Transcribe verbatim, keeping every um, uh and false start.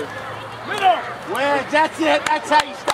Middle. Wedge, that's it. That's how you start.